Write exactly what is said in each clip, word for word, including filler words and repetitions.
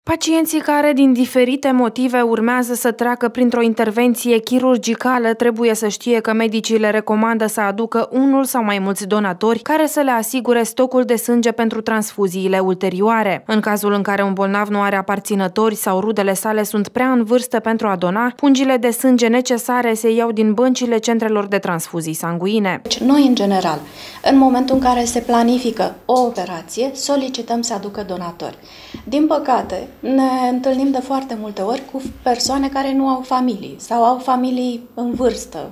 Pacienții care, din diferite motive, urmează să treacă printr-o intervenție chirurgicală trebuie să știe că medicii le recomandă să aducă unul sau mai mulți donatori care să le asigure stocul de sânge pentru transfuziile ulterioare. În cazul în care un bolnav nu are aparținători sau rudele sale sunt prea în vârstă pentru a dona, pungile de sânge necesare se iau din băncile centrelor de transfuzii sanguine. Deci, noi, în general, în momentul în care se planifică o operație, solicităm să aducă donatori. Din păcate, ne întâlnim de foarte multe ori cu persoane care nu au familii sau au familii în vârstă.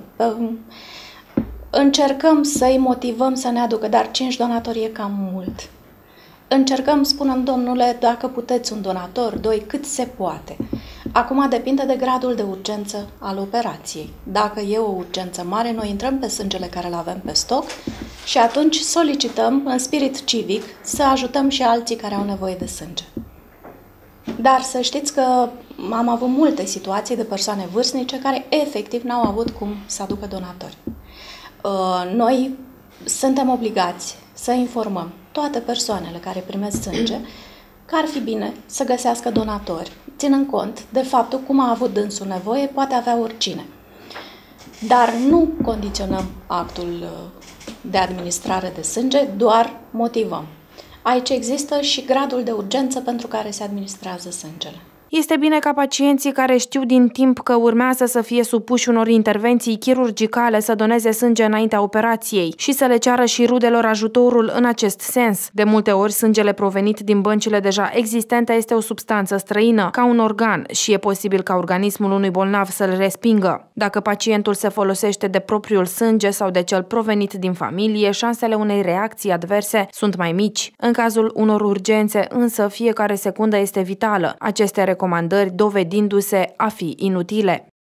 Încercăm să-i motivăm să ne aducă, dar cinci donatori e cam mult. Încercăm, spunem, domnule, dacă puteți un donator, doi, cât se poate. Acum depinde de gradul de urgență al operației. Dacă e o urgență mare, noi intrăm pe sângele care îl avem pe stoc și atunci solicităm, în spirit civic, să ajutăm și alții care au nevoie de sânge. Dar să știți că am avut multe situații de persoane vârstnice care efectiv n-au avut cum să aducă donatori. Noi suntem obligați să informăm toate persoanele care primesc sânge că ar fi bine să găsească donatori, ținând cont de faptul cum a avut dânsul nevoie, poate avea oricine. Dar nu condiționăm actul de administrare de sânge, doar motivăm. Aici există și gradul de urgență pentru care se administrează sângele. Este bine ca pacienții care știu din timp că urmează să fie supuși unor intervenții chirurgicale să doneze sânge înaintea operației și să le ceară și rudelor ajutorul în acest sens. De multe ori, sângele provenit din băncile deja existente este o substanță străină, ca un organ, și e posibil ca organismul unui bolnav să-l respingă. Dacă pacientul se folosește de propriul sânge sau de cel provenit din familie, șansele unei reacții adverse sunt mai mici. În cazul unor urgențe, însă, fiecare secundă este vitală. Aceste recomandări dovedindu-se a fi inutile.